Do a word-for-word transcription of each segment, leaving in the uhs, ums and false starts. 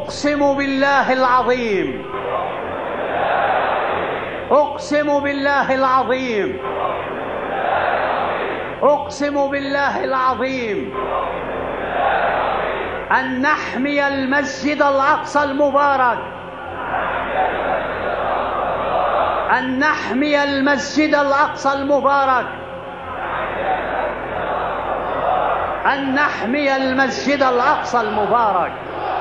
أقسم بالله العظيم أقسم بالله العظيم أقسم بالله العظيم أن نحمي المسجد الأقصى المبارك أن نحمي المسجد الأقصى المبارك أن نحمي المسجد الأقصى المبارك.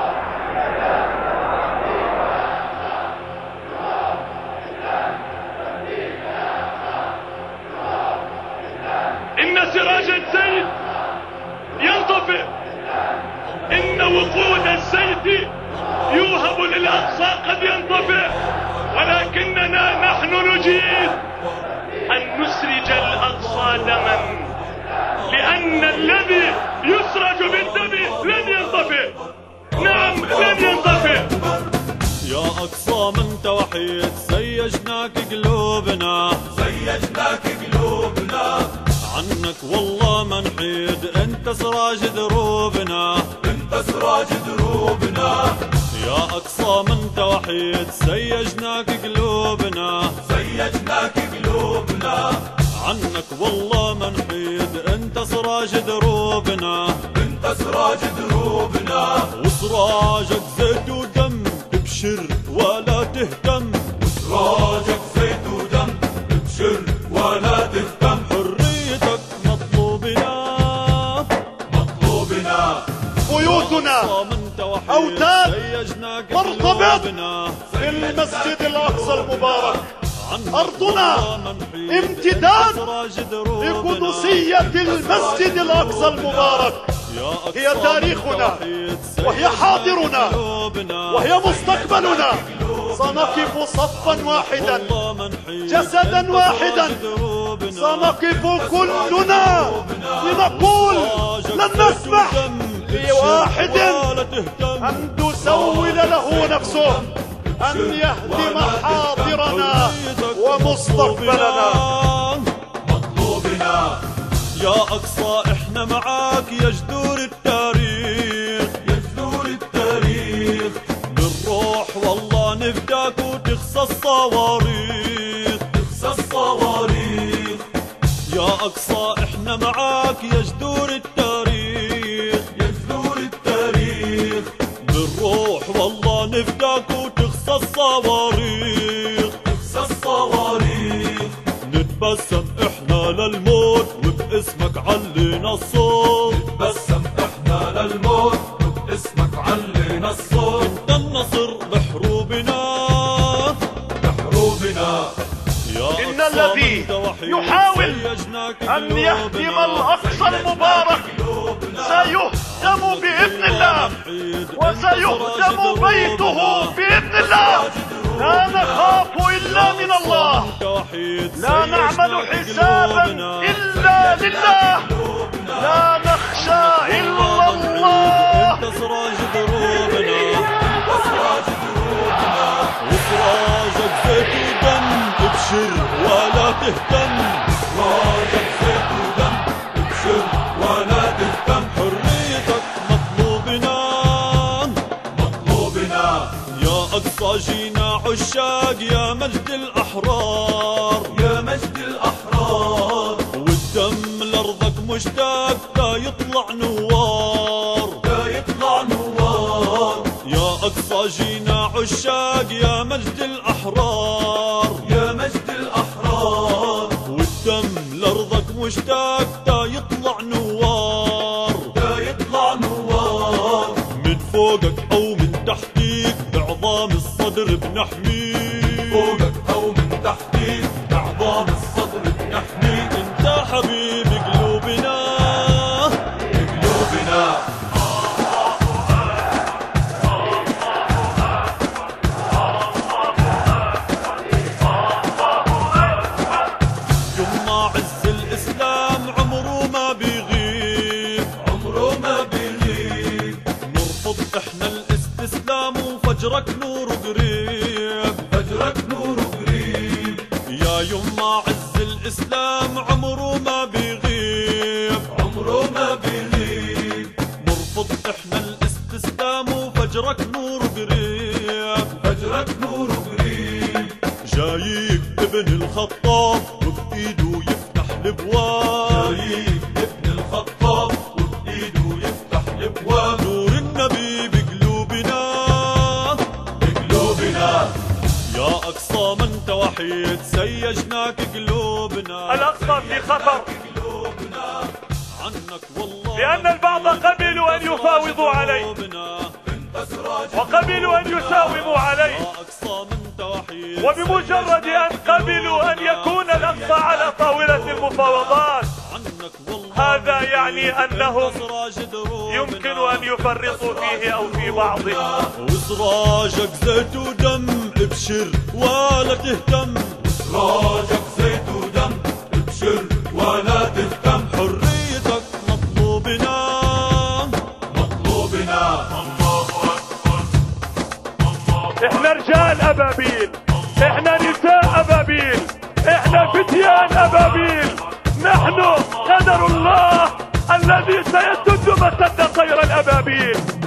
إن سراج الزيت ينطفئ، إن وقود الزيت يوهب للأقصى قد ينطفئ، ولكننا نحن نجيد أن نسرج الأقصى دما، لأن الذي يسرج بالدم لن ينطفئ. نعم لن ينطفئ. يا أقصى من توحيد زيجناك قلوبنا زيجناك قلوبنا، عنك والله ما نحيد، انت سراج دروبنا انت سراج دروبنا. يا أقصى من توحيد زيجناك قلوبنا زيجناك قلوبنا، عنك والله ما نحيد، انت سراج دروبنا انت سراج دروبنا. وسراجك زيت ودم، ابشر ولا تهتم، وسراجك زيت ودم، ابشر ولا تهتم. حريتك مطلوبنا مطلوبنا. بيوتنا أوتاد مرتبط بالمسجد الأقصى المبارك، أرضنا امتداد لقدسية المسجد الأقصى المبارك. هي تاريخنا وهي حاضرنا وهي مستقبلنا. سنقف صفا واحدا جسدا واحدا، سنقف كلنا لنقول لن نسمح لواحد أن تسول له نفسه أن يهدم حاضرنا ومستقبلنا. مطلوبنا يا أقصى احنا معاك يا جذور التاريخ، يا جذور التاريخ. بالروح والله نفداك وتخصى الصواريخ، تخصى الصواريخ. يا أقصى احنا معاك يا جذور التاريخ، يا جذور التاريخ. بالروح والله نفداك وتخصى الصواريخ، تخصى الصواريخ. نتبسم احنا للموت وباسمك علينا الصوت، نتبسم احنا للموت وباسمك علينا الصوت. انت النصر بحروبنا بحروبنا. إن الذي يحاول أن يهدم الأقصى المبارك سيهدم بإذن الله، وسيهدم بيته بإذن الله. لا نخاف إلا من الله، لا نعمل حسابا إلا لله، لا نخشى إلا الله. انت سراج دروبنا وسراجك زيت ودم، ابشر ولا تهتم. سراجك زيت ودم، ابشر ولا تهتم. حريتك مطلوبنا مطلوبنا. يا أقصى جينا عشاق يا مجد الأحرار، يا مجد الأحرار. والدم لأرضك مشتاق تا يطلع نوار، تا يطلع نوار. يا أقصى جينا عشاق يا مجد الأحرار، يا مجد الأحرار. والدم لأرضك مشتاق تا يطلع نوار، تا يطلع نوار. من فوقك أو من تحتيك بعظام الصدر بنحميك، فوقك أو من تحتيك بعظام الصدر بنحميك. انت حبيب قلوبنا قلوبنا. يما عز الإسلام عمره ما بيغيب، عمره ما بيغيب. نرفض احنا الاستسلام وفجرك نور قريب، فجرك نور قريب. يا يما عز الإسلام عمره ما بيغيب، عمره ما بيغيب. نرفض احنا الاستسلام وفجرك نور قريب. الخطاب وبإيده يفتح الابواب. شريف ابن الخطاب وبإيده يفتح الابواب. نور النبي بقلوبنا بقلوبنا يا أقصى من توحيد سيجناك قلوبنا. الأقصى في خطر عنك والله لأن البعض قبلوا أن يفاوضوا عليه وقبلوا أن يساوموا عليه، وبمجرد أن قبلوا أن يكون الأقصى على طاولة المفاوضات هذا يعني أنهم يمكن أن يفرطوا فيه أو في بعضه. وسراجك زيت ودم ابشر ولا تهتم. سراجك زيت ودم ابشر ولا تهتم. حريتك مطلوبنا مطلوبنا. احنا رجال أبابيل، احنا نساء أبابيل، احنا فتيان أبابيل، نحن قدر الله الذي سيسد مسد طير الأبابيل.